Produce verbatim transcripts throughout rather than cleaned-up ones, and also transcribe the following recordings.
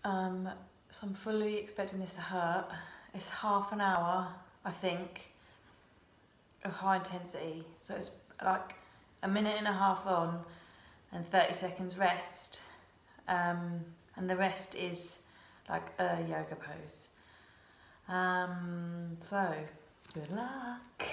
Um, so I'm fully expecting this to hurt. It's half an hour, I think, of high intensity. So it's like a minute and a half on and thirty seconds rest. Um, and the rest is like a yoga pose. Um, so, good luck.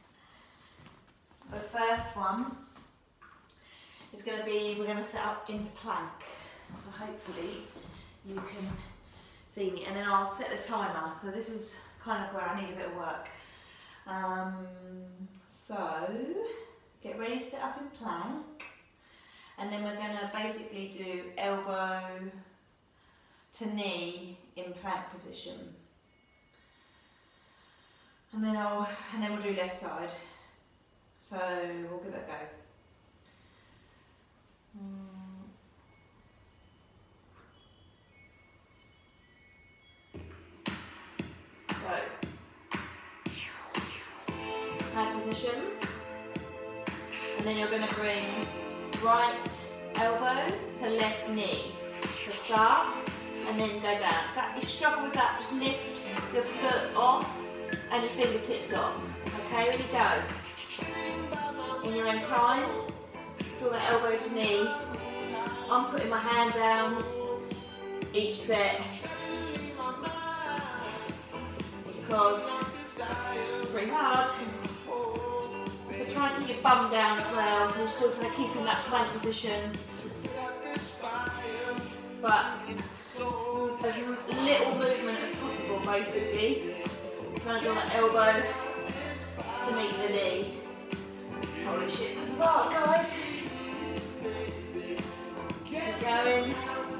The first one is going to be, we're going to set up into plank. So hopefully you can see me, and then I'll set the timer. So this is kind of where I need a bit of work. Um, so get ready to set up in plank, and then we're going to basically do elbow to knee in plank position, and then I'll and then we'll do left side. So we'll give it a go. Mm. So, plank position, and then you're going to bring right elbow to left knee. So start, and then go down. In fact, if you struggle with that, just lift your foot off and your fingertips off. Okay, ready, go. In your own time, draw that elbow to knee. I'm putting my hand down each set because it's pretty hard. So try and keep your bum down as well, so you're still trying to keep in that plank position. But as little movement as possible, basically. Trying to draw that elbow to meet the knee. Holy shit, this is hard, guys. Keep going.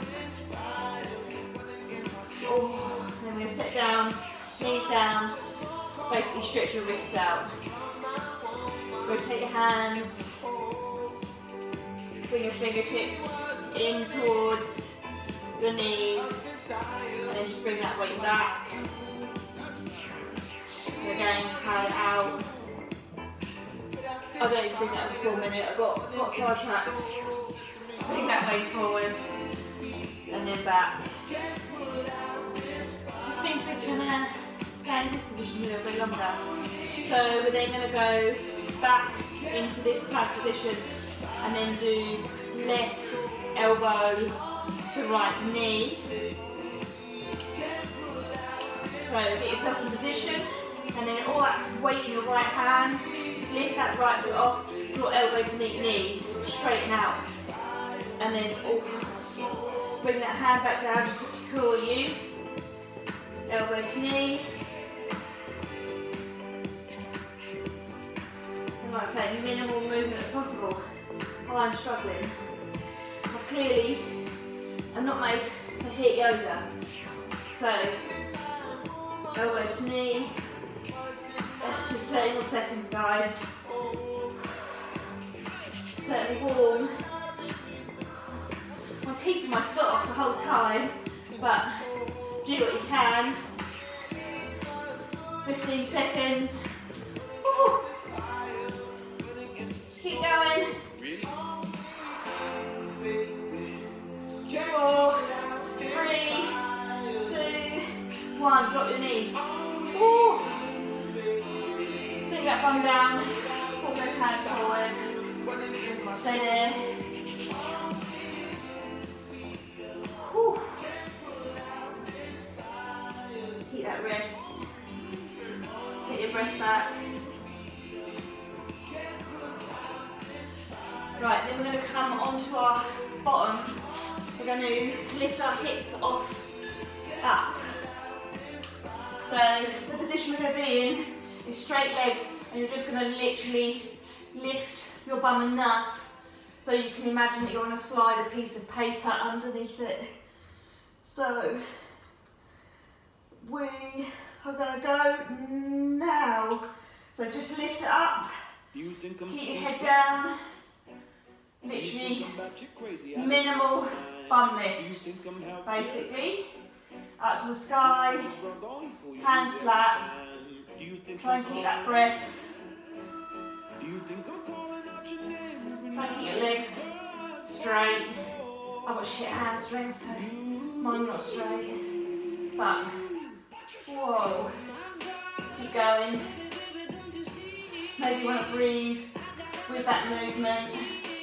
Oh, then we're going to sit down, knees down, basically stretch your wrists out. Rotate your hands, bring your fingertips in towards your knees, and then just bring that weight back. And again, carry it out. I don't even think that was a full minute, I got, got sidetracked. Bring that weight forward, and then back. Just means we can uh, stay in this position a little bit longer. So we're then going to go back into this plank position, and then do left elbow to right knee. So get yourself in position, and then all that weight in your right hand, lift that right foot off, draw elbow to meet knee, straighten out. And then oh, bring that hand back down just to secure you. Elbow to knee. And like I say, minimal movement as possible. Oh, I'm struggling. I clearly am not made for HIIT yoga. So, elbow to knee. Let's do thirty more seconds, guys. Certainly warm. I'm keeping my foot off the whole time, but do what you can. fifteen seconds. Ooh. Keep going. Four, three, two, one. Drop your knees. Ooh. Sink that bum down. Pull those hands forward. Stay there. Whew. Keep that rest. Get your breath back. Right, then we're going to come onto our bottom. We're going to lift our hips off, up. So the position we're going to be in is straight legs, and you're just going to literally lift your bum enough so you can imagine that you're going to slide a piece of paper underneath it. So we are going to go now. So just lift it up, you think keep your head down, literally minimal bum lift, basically, up to the sky, hands flat, try and keep that breath, try and keep your legs straight. I've got shit hamstrings, so mine not straight. But, whoa. Keep going. Maybe you want to breathe with that movement.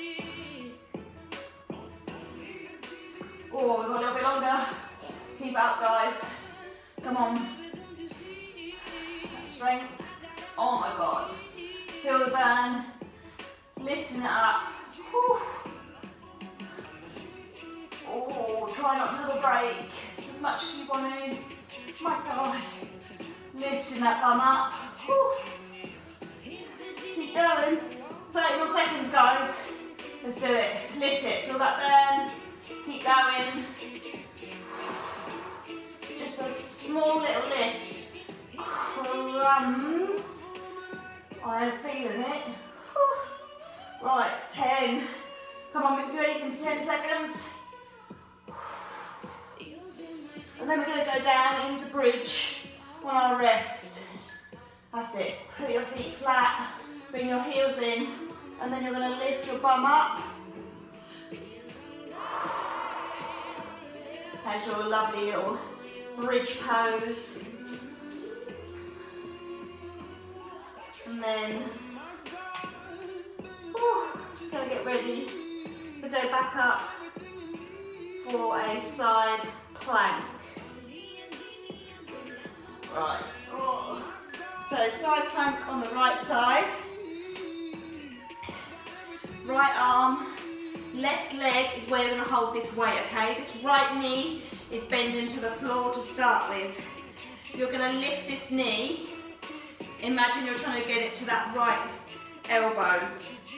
Oh, we've got a little bit longer. Keep it up, guys. Come on. That strength. Oh my God. Feel the burn. Lifting it up. Whew. Oh, try not to have a break as much as you want to. My God. Lifting that bum up. Whew. Keep going. thirty more seconds, guys. Let's do it. Lift it. Feel that burn. Keep going. Just a small little lift. Crumbs. I am feeling it. Whew. Right, ten. Come on, we can do anything for ten seconds. And then we're going to go down into bridge on our rest. That's it. Put your feet flat, bring your heels in, and then you're going to lift your bum up. That's your lovely little bridge pose. And then, whew, going to get ready to go back up for a side plank. Right. Oh. So side plank on the right side. Right arm, left leg is where you're going to hold this weight, okay? This right knee is bending to the floor to start with. You're going to lift this knee. Imagine you're trying to get it to that right elbow.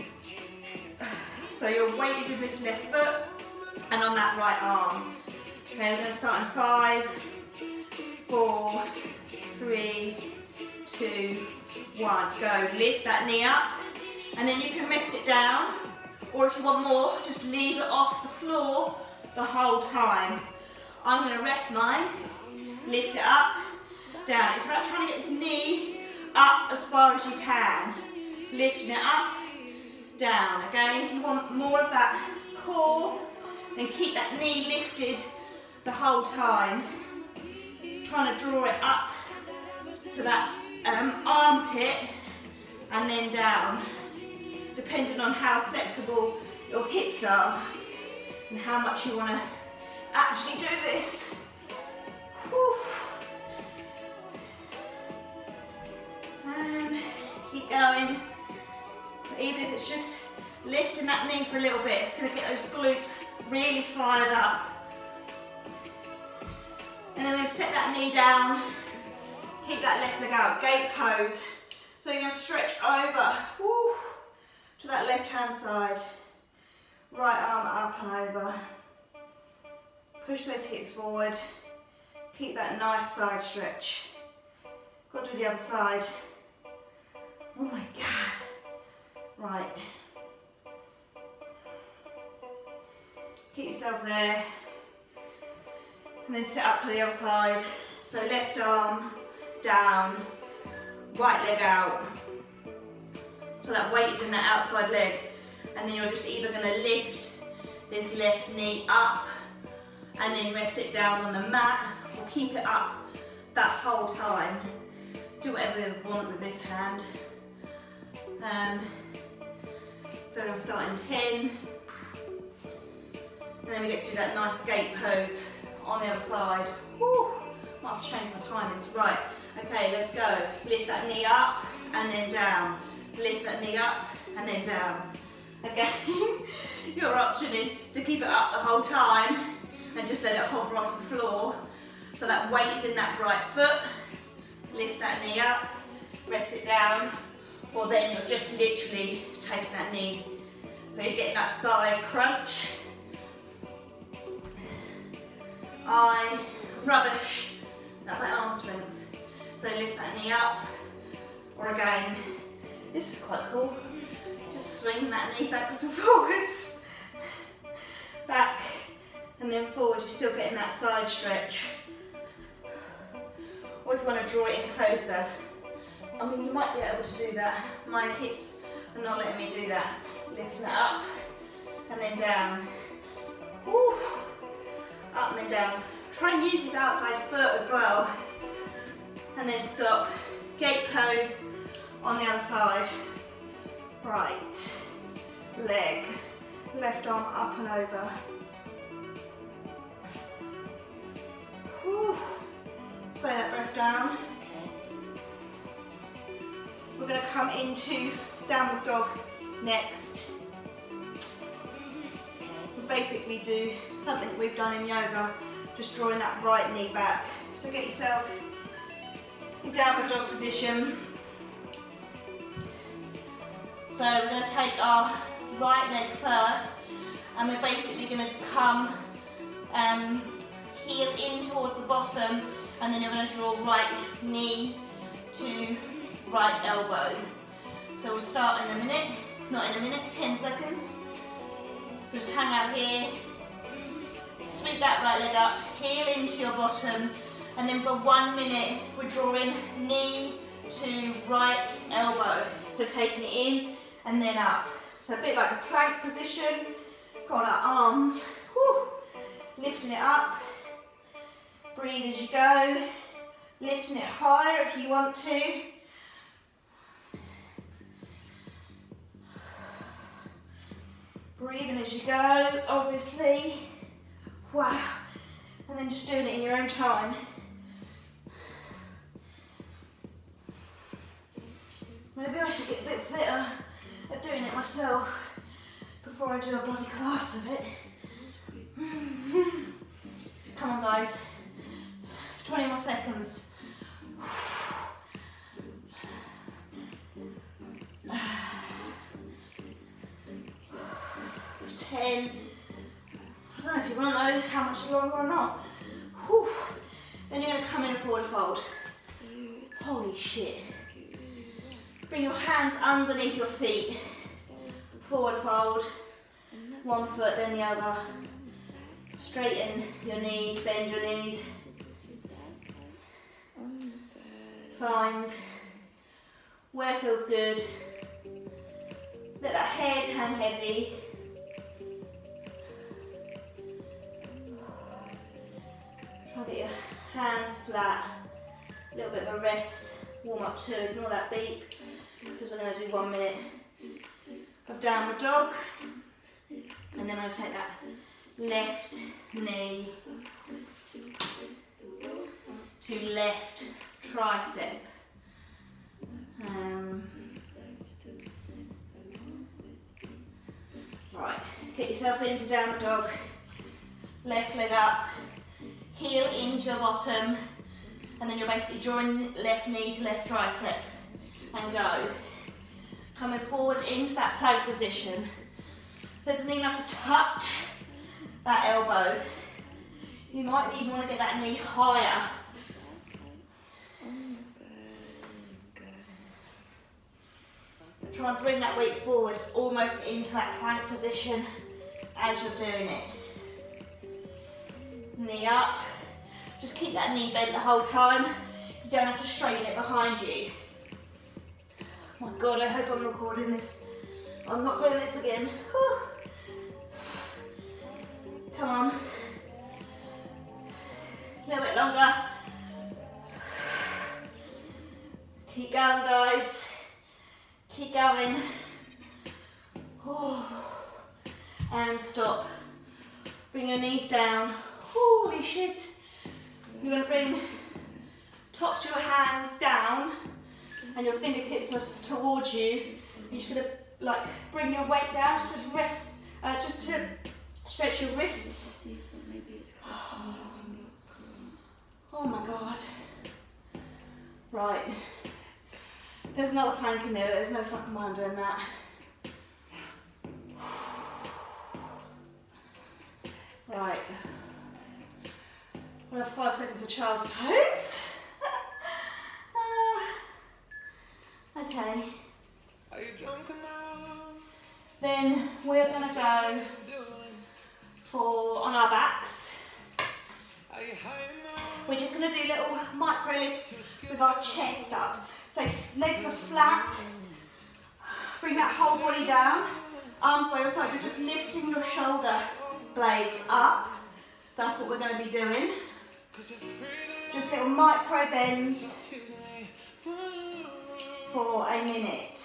So your weight is in this left foot and on that right arm. Okay, we're going to start in five, four, three, two, one. Go. Lift that knee up, and then you can rest it down, or if you want more, just leave it off the floor the whole time. I'm going to rest mine, lift it up, down. It's about trying to get this knee up as far as you can. Lifting it up, down. Again, if you want more of that core, then keep that knee lifted the whole time. Trying to draw it up to that um, armpit and then down, depending on how flexible your hips are and how much you want to actually do this. Whew. And keep going. Even if it's just lifting that knee for a little bit, it's going to get those glutes really fired up. And then we're going to set that knee down, keep that left leg out, gate pose. So you're going to stretch over woo, to that left hand side. Right arm up and over. Push those hips forward. Keep that nice side stretch. Got to do the other side. Oh my God. Right. Keep yourself there. And then sit up to the other side. So left arm down, right leg out. So that weight is in that outside leg. And then you're just either going to lift this left knee up and then rest it down on the mat, or keep it up that whole time. Do whatever you want with this hand. Um, so we'll start in ten. And then we get to do that nice gate pose on the other side. Woo! Might have to change my timings. Right, okay, let's go. Lift that knee up and then down. Lift that knee up and then down. Again, your option is to keep it up the whole time and just let it hover off the floor. So that weight is in that right foot. Lift that knee up, rest it down, or then you're just literally taking that knee. So you're getting that side crunch. I rubbish at my arm strength. So lift that knee up, or again, this is quite cool. Just swing that knee backwards and forwards. Back and then forward, you're still getting that side stretch. Or if you want to draw it in closer, I mean, you might be able to do that. My hips are not letting me do that. Lifting it up and then down. Woo. Up and then down. Try and use this outside foot as well. And then stop. Gate pose on the other side. Right leg, left arm up and over. Whew. Slow that breath down. We're going to come into downward dog next. We basically do something we've done in yoga, just drawing that right knee back. So get yourself in downward dog position. So we're going to take our right leg first, and we're basically going to come um, heel in towards the bottom, and then you're going to draw right knee to right elbow. So we'll start in a minute, not in a minute, ten seconds. So just hang out here, sweep that right leg up, heel into your bottom, and then for one minute we're drawing knee to right elbow. So taking it in and then up. So a bit like the plank position, got our arms, whew, lifting it up, breathe as you go, lifting it higher if you want to. Breathing as you go, obviously. Wow. And then just doing it in your own time. Maybe I should get a bit fitter at doing it myself before I do a bloody class of it. Come on guys. twenty more seconds. ten. I don't know if you want to know how much longer or not. Whew. Then you're going to come in a forward fold. Holy shit. Bring your hands underneath your feet. Forward fold. One foot, then the other. Straighten your knees, bend your knees. Find where feels good. Let that head hang heavy. Try to get your hands flat. A little bit of a rest. Warm up too, ignore that beep. Because we're going to do one minute of downward dog. And then I'm going to take that left knee to left tricep. Um, right, get yourself into downward dog. Left leg up, heel into your bottom, and then you're basically drawing left knee to left tricep. And go. Coming forward into that plank position. So it doesn't even have to touch that elbow. You might even want to get that knee higher. Try and bring that weight forward, almost into that plank position as you're doing it. Knee up. Just keep that knee bent the whole time. You don't have to straighten it behind you. Oh my God, I hope I'm recording this. I'm not doing this again. Whew. Come on. A little bit longer. Keep going, guys. Keep going. Oh. And stop. Bring your knees down. Holy shit. You're going to bring tops of your hands down and your fingertips are towards you. You're just going to like bring your weight down to just rest, uh, just to stretch your wrists. Oh, oh my God. Right. There's another plank in there, there's no fucking mind doing that. Right. We'll have five seconds of child's pose. uh, okay. Are you drunk enough? Then we're going to go for on our backs. Are you high enough? We're just going to do little micro lifts with our chest up. So legs are flat. Bring that whole body down. Arms by your side. You're just lifting your shoulder blades up. That's what we're going to be doing. Just little micro bends for a minute.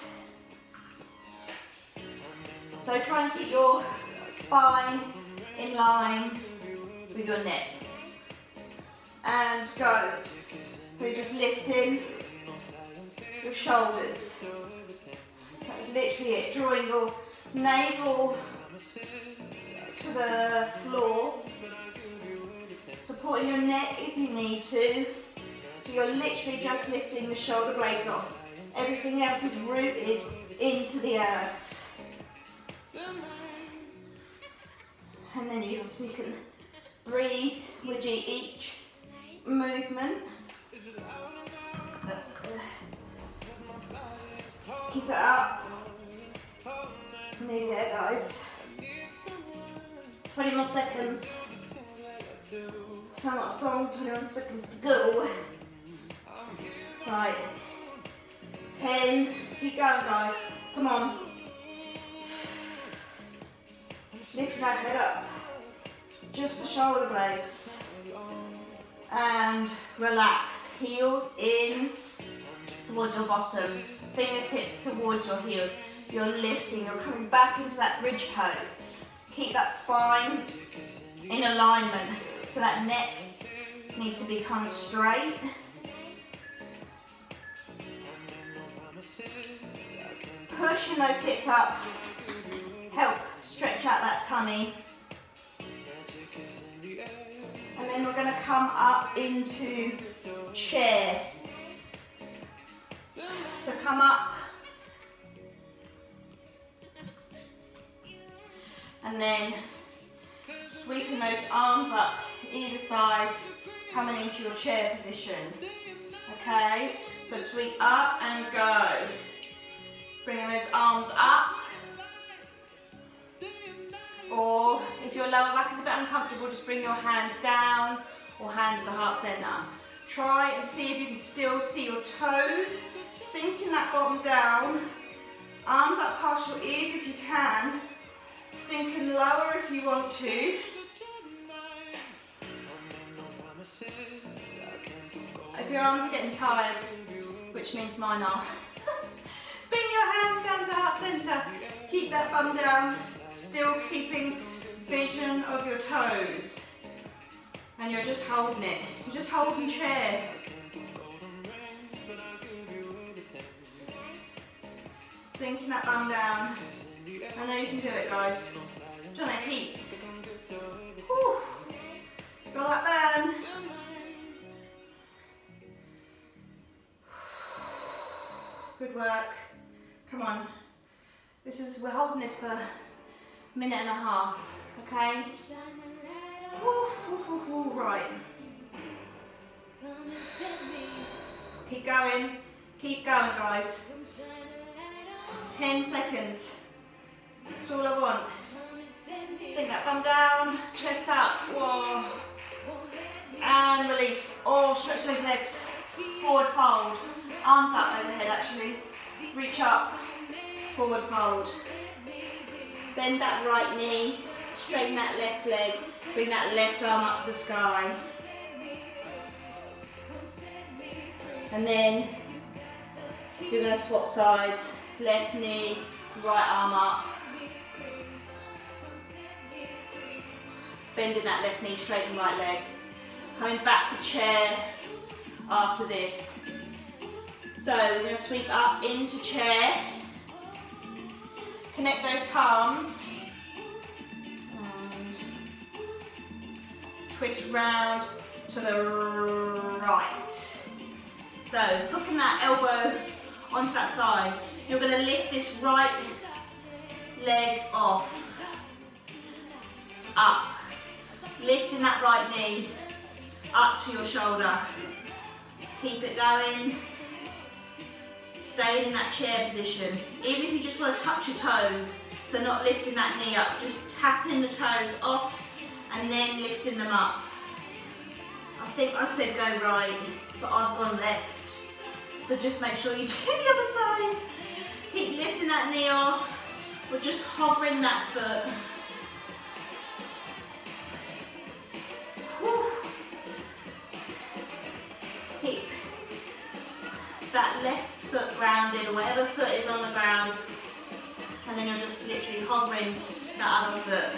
So try and keep your spine in line with your neck. And go. So you're just lifting your shoulders. That's literally it. Drawing your navel to the floor. Supporting your neck if you need to. So you're literally just lifting the shoulder blades off. Everything else is rooted into the earth. And then you obviously can breathe with each movement. Keep it up. Nearly there, guys. twenty more seconds. Somewhat song, twenty-one seconds to go. Right. ten. Keep going, guys. Come on. Lift that head up. Just the shoulder blades. And relax. Heels in towards your bottom. Fingertips towards your heels. You're lifting. You're coming back into that bridge pose. Keep that spine in alignment. So that neck needs to be kind of straight. Pushing those hips up. Help stretch out that tummy. And then we're going to come up into chair. So come up. And then sweeping those arms up either side, coming into your chair position. Okay? So sweep up and go. Bringing those arms up. Or if your lower back is a bit uncomfortable, just bring your hands down or hands to heart center. Try and see if you can still see your toes, sinking that bottom down. Arms up past your ears if you can. Sinking lower if you want to. If your arms are getting tired, which means mine are, bring your hands down to heart center. Keep that bum down, still keeping vision of your toes. And you're just holding it. You're just holding chair. Sinking that bum down. I know you can do it, guys. I've done it heaps. Whew. Feel that burn? Good work. Come on. This is, we're holding this for a minute and a half, okay? Ooh, ooh, ooh, ooh, right. Keep going. Keep going, guys. ten seconds. That's all I want. Sink that bum down, chest up. Whoa. And release. Oh, stretch those legs. Forward fold. Arms up overhead, actually. Reach up. Forward fold. Bend that right knee. Straighten that left leg. Bring that left arm up to the sky. And then you're going to swap sides. Left knee, right arm up. Bending that left knee, straighten right leg. Coming back to chair after this. So we're going to sweep up into chair. Connect those palms. And twist round to the right. So hooking that elbow onto that thigh. You're going to lift this right leg off. Up. Lifting that right knee up to your shoulder. Keep it going. Staying in that chair position. Even if you just want to touch your toes, so not lifting that knee up, just tapping the toes off and then lifting them up. I think I said go right, but I've gone left. So just make sure you do the other side. Keep lifting that knee off. We're just hovering that foot. left foot grounded, or whatever foot is on the ground, and then you're just literally hovering that other foot.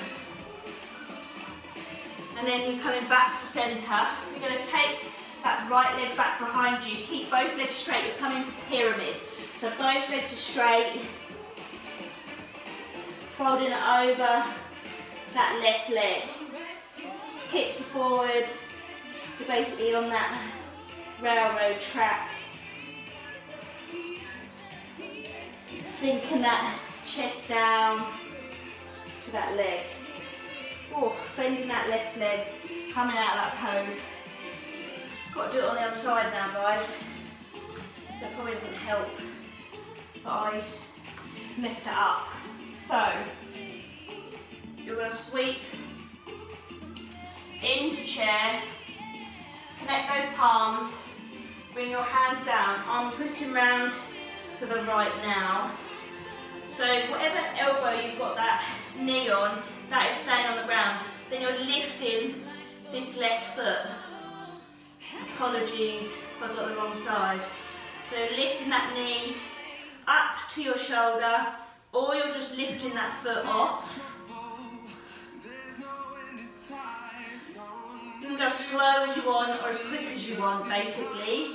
And then you're coming back to centre. You're going to take that right leg back behind you. Keep both legs straight. You're coming to pyramid. So both legs are straight. Folding it over that left leg. Hips are forward. You're basically on that railroad track. Sinking that chest down to that leg. Oh, bending that left leg, coming out of that pose. Got to do it on the other side now, guys. So it probably doesn't help, but I messed it up. So, you're going to sweep into chair, connect those palms, bring your hands down, arm twisting round to the right now. So whatever elbow you've got that knee on, that is staying on the ground. Then you're lifting this left foot. Apologies if I got the wrong side. So lifting that knee up to your shoulder, or you're just lifting that foot off. You can go as slow as you want or as quick as you want, basically.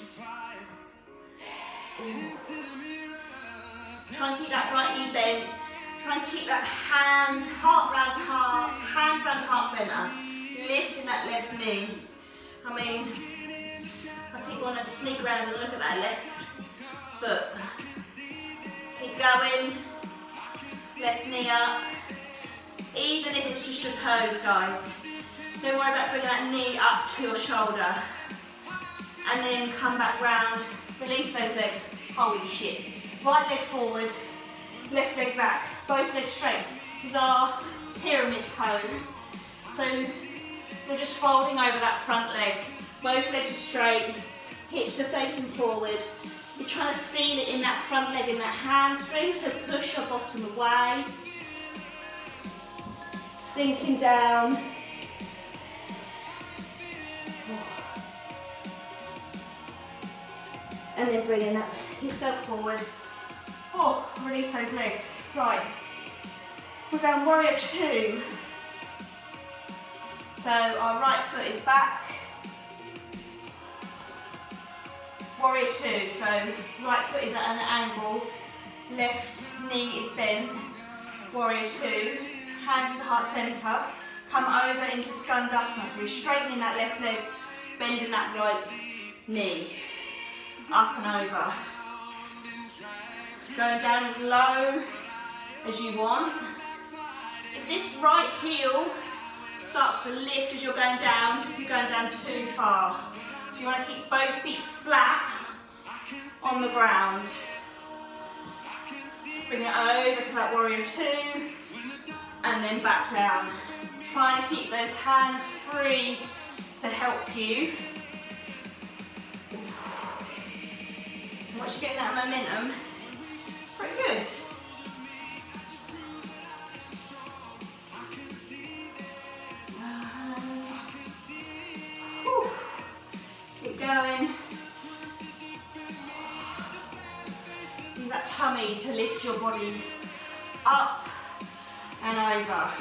Ooh. Try and keep that right knee bent. Try and keep that hand, heart round to heart, hands round to heart centre. Lifting that left knee. I mean, I think you want to sneak around and look at that left foot. Keep going. Left knee up. Even if it's just your toes, guys. Don't worry about bringing that knee up to your shoulder. And then come back round. Release those legs. Holy shit. Right leg forward. Left leg back. Both legs straight. This is our pyramid pose. So you're just folding over that front leg. Both legs are straight. Hips are facing forward. You're trying to feel it in that front leg, in that hamstring. So push your bottom away. Sinking down. And then bringing that yourself forward. Oh, release those legs. Right. We're going warrior two. So our right foot is back. Warrior two. So right foot is at an angle. Left knee is bent. Warrior two. Hands to heart centre. Come over into Skandasana. So you're straightening that left leg, bending that right knee. Up and over. Going down as low as you want. If this right heel starts to lift as you're going down, you're going down too far. So you want to keep both feet flat on the ground. Bring it over to that warrior two and then back down. Trying to keep those hands free to help you. Once you're getting that momentum, it's pretty good. And, whew, keep going. Use that tummy to lift your body up and over.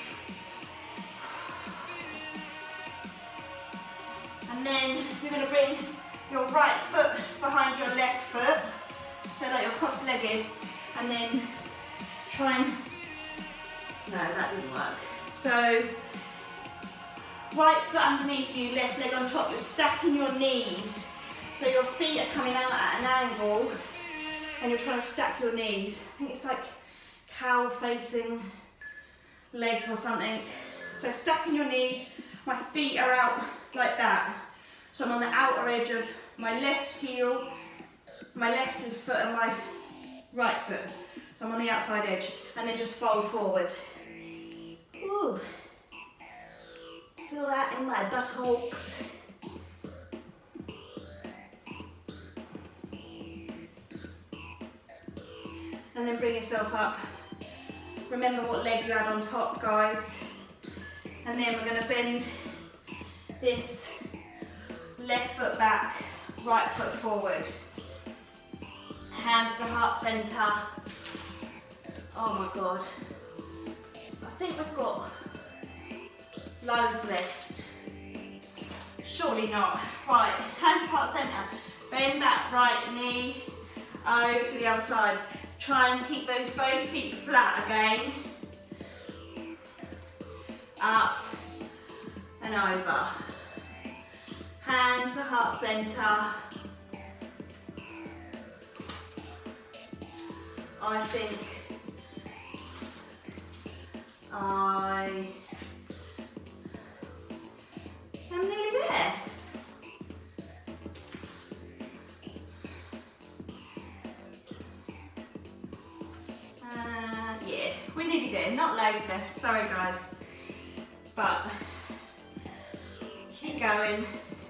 And then you're going to bring your right foot behind your left foot, so that you're cross-legged, and then try and, no, that didn't work. So, right foot underneath you, left leg on top, you're stacking your knees, so your feet are coming out at an angle, and you're trying to stack your knees. I think it's like cow facing legs or something. So stacking your knees, my feet are out like that. So I'm on the outer edge of my left heel, my left foot and my right foot. So I'm on the outside edge, and then just fold forward. Ooh. Feel that in my buttocks. And then bring yourself up. Remember what leg you had on top, guys. And then we're going to bend this left foot back, right foot forward. hands to heart centre. Oh my God. I think we've got loads left. Surely not. Right, hands to heart centre. Bend that right knee over to the other side. Try and keep those both feet flat again. Up and over. Hands to heart centre. I think I am nearly there. Uh, yeah, we're nearly there. Not loads left. Sorry, guys. But keep going.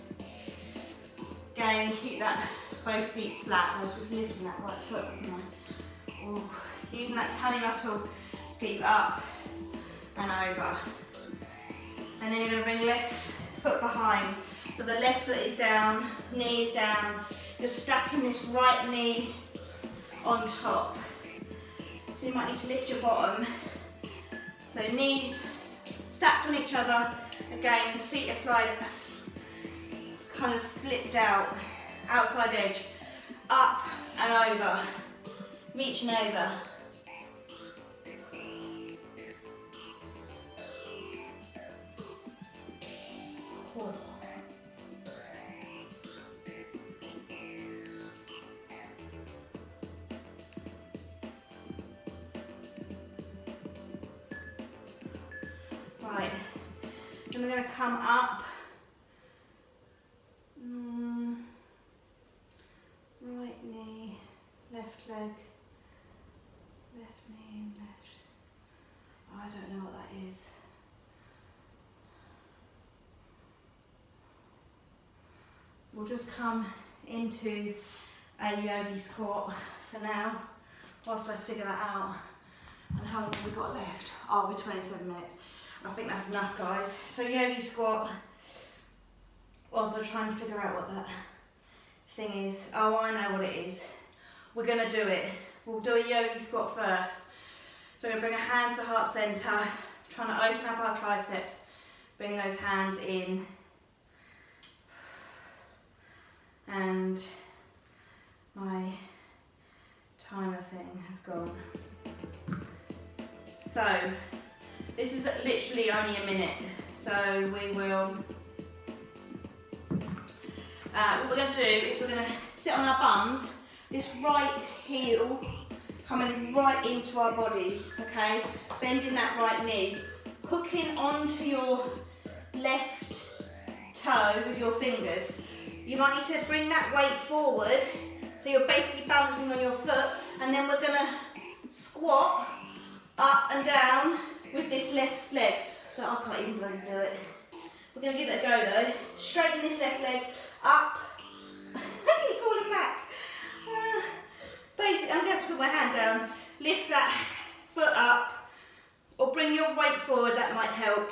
Again, keep that both feet flat. I was just lifting that right foot, wasn't I? Ooh. Using that tummy muscle to get you up and over. And then you're going to bring left foot behind. So the left foot is down, knee is down. You're stacking this right knee on top. So you might need to lift your bottom. So knees stacked on each other. Again, the feet are flying, it's kind of flipped out, outside edge, up and over, reaching over. Oh. Right, then we're going to come up, mm. right knee, left leg, left knee, left, oh, I don't know what that is. We'll just come into a yogi squat for now, whilst I figure that out. And how long have we got left? Oh, we're twenty-seven minutes. I think that's enough, guys. So yogi squat, whilst I try and figure out what that thing is. Oh, I know what it is. We're gonna do it. We'll do a yogi squat first. So we're gonna bring our hands to heart center, trying to open up our triceps, bring those hands in. And my timer thing has gone. So, this is literally only a minute, so we will, uh, what we're going to do is we're going to sit on our bums, this right heel coming right into our body, okay, bending that right knee, hooking onto your left toe with your fingers. You might need to bring that weight forward, so you're basically balancing on your foot, and then we're going to squat up and down with this left leg. But I can't even bloody do it. We're going to give it a go though. Straighten this left leg up. Keep falling back. Uh, basically, I'm going to have to put my hand down. Lift that foot up, or bring your weight forward, that might help.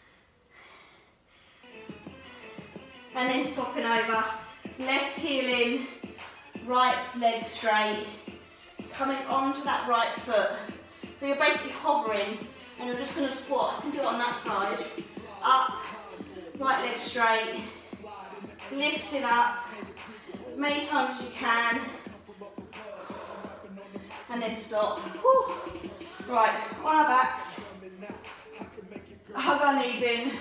And then swapping over. Left heel in, right leg straight. Coming onto that right foot. So you're basically hovering, and you're just going to squat. I can do it on that side. Up, right leg straight. Lift it up as many times as you can. And then stop. Whew. Right, on our backs. Hug our knees in.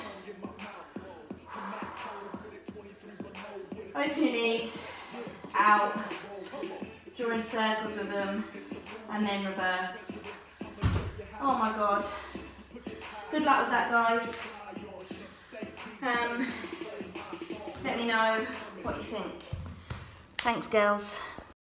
Open your knees, out. Drawing circles with them, and then reverse. Oh my God. Good luck with that, guys. Um, let me know what you think. Thanks, girls.